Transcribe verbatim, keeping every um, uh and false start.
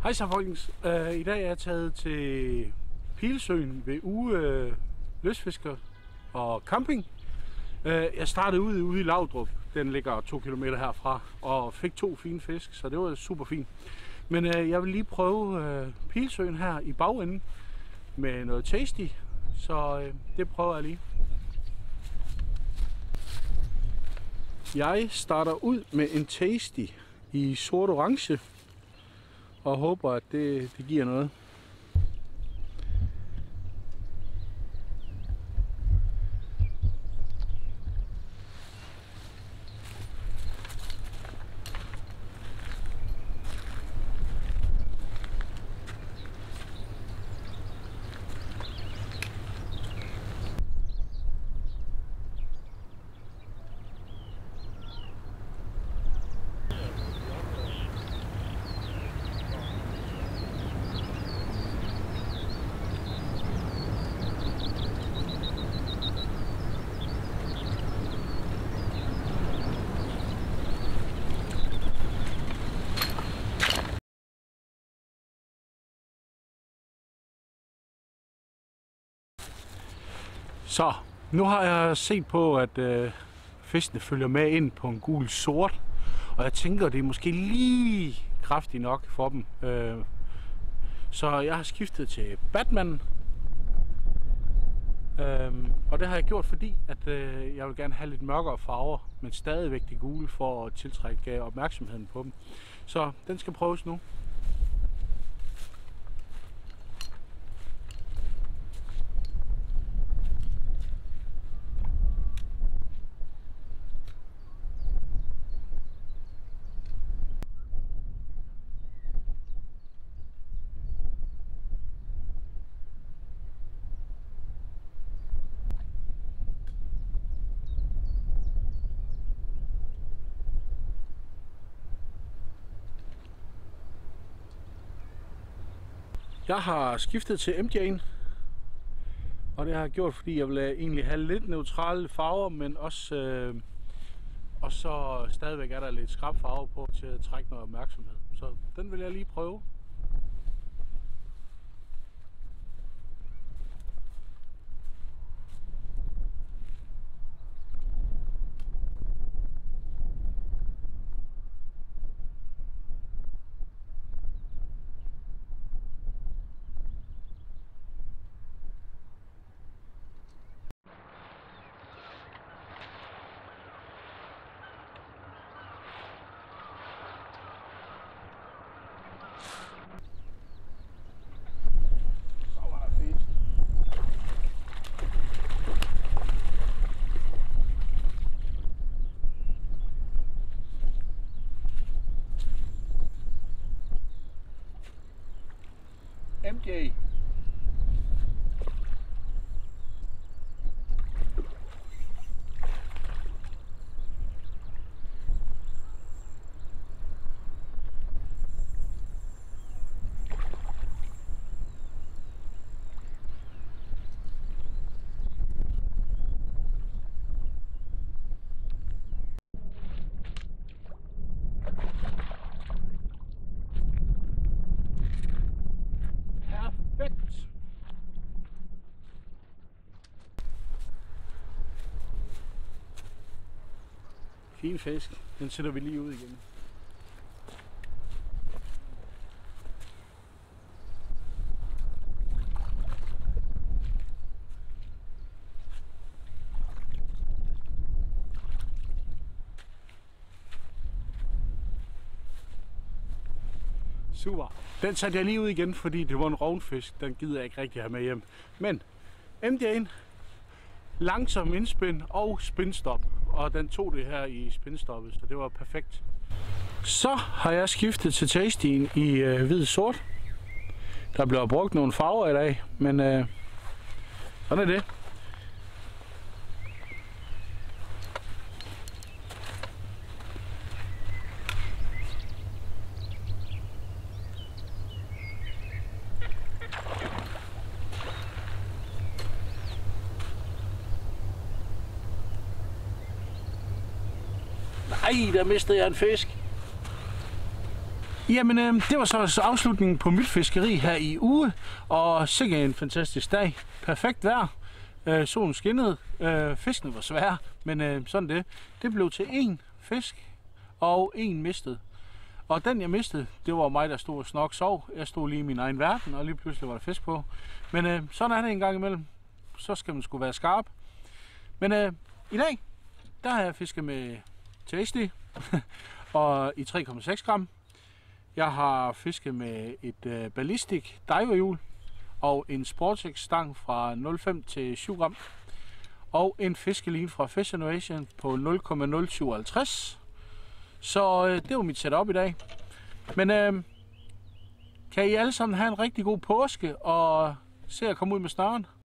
Hej så folkens. Uh, I dag er jeg taget til Pilsøen ved Uge uh, Lystfisker og Camping. Uh, jeg startede ude, ude i Laudrup. Den ligger to kilometer herfra og fik to fine fisk, så det var super fint. Men uh, jeg vil lige prøve uh, Pilsøen her i bagenden med noget tasty, så uh, det prøver jeg lige. Jeg starter ud med en tasty i sort orange og håber, at det, det giver noget. Så, nu har jeg set på, at øh, fiskene følger med ind på en gul sort, og jeg tænker, det er måske lige kraftigt nok for dem. Øh, så jeg har skiftet til Batman, øh, og det har jeg gjort, fordi at, øh, jeg vil gerne have lidt mørkere farver, men stadigvæk de gule for at tiltrække opmærksomheden på dem. Så den skal prøves nu. Jeg har skiftet til M J'en, og det har jeg gjort, fordi jeg vil egentlig have lidt neutrale farver, men også øh, og så stadigvæk er der lidt skrab farver på til at trække noget opmærksomhed. Så den vil jeg lige prøve. M J. Fin fisk. Den sætter vi lige ud igen. Super. Den satte jeg lige ud igen, fordi det var en rovnfisk. Den gider jeg ikke rigtig have med hjem. Men M J'en, langsom indspænd og spindstop. Og den tog det her i spindstoppet, så det var perfekt. Så har jeg skiftet til Tasty'en i øh, hvid sort. Der bliver brugt nogle farver i dag, men øh, sådan er det. Ej, der mistede jeg en fisk. Jamen, øh, det var så afslutningen på mit fiskeri her i uge, og sikkert en fantastisk dag. Perfekt vejr, øh, solen skinnede, øh, fiskene var svære, men øh, sådan det. Det blev til én fisk, og én mistet. Og den jeg mistede, det var mig, der stod og snok sov. Jeg stod lige i min egen verden, og lige pludselig var der fisk på. Men øh, sådan er det en gang imellem. Så skal man sgu være skarp. Men øh, i dag, der har jeg fisket med Tasty og i tre komma seks gram. Jeg har fisket med et øh, ballistic diverhjul og en Sportex stang fra nul komma fem til syv gram. Og en fiskeline fra Fish Innovation på nul komma nul syv fem. Så øh, det var mit setup i dag. Men øh, kan I alle sammen have en rigtig god påske og se at komme ud med snøren?